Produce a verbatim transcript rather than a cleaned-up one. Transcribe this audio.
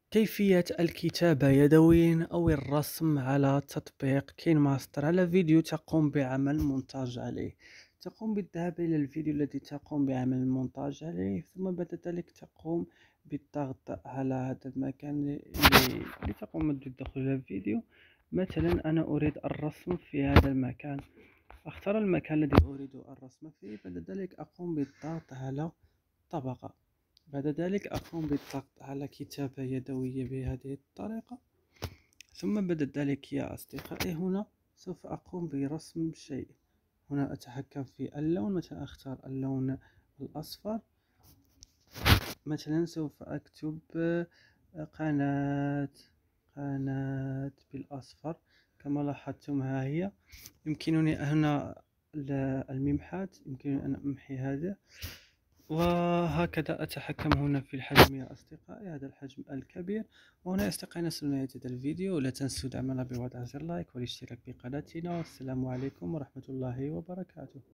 كيفية الكتابة يدويًا أو الرسم على تطبيق كينماستر على فيديو تقوم بعمل مونتاج عليه. تقوم بالذهاب إلى الفيديو الذي تقوم بعمل المونتاج عليه، ثم بعد ذلك تقوم بالضغط على هذا المكان ل لتقوم بالدخول إلى الفيديو. مثلًا أنا أريد الرسم في هذا المكان، أختار المكان الذي أريد الرسم فيه، بعد ذلك أقوم بالضغط على طبقة. بعد ذلك أقوم بالضغط على كتابة يدوية بهذه الطريقة، ثم بعد ذلك يا أصدقائي هنا سوف أقوم برسم شيء. هنا أتحكم في اللون، مثلا أختار اللون الأصفر. مثلا سوف أكتب آه، قناة قناة بالأصفر كما لاحظتم، ها هي. يمكنني هنا الممحات، يمكنني أن أمحي هذا، وهكذا أتحكم هنا في الحجم يا أصدقائي، هذا الحجم الكبير. وهنا يا أصدقائي نصل لنهاية هذا الفيديو، لا تنسوا دعمنا بوضع زر لايك والاشتراك بقناتنا، والسلام عليكم ورحمة الله وبركاته.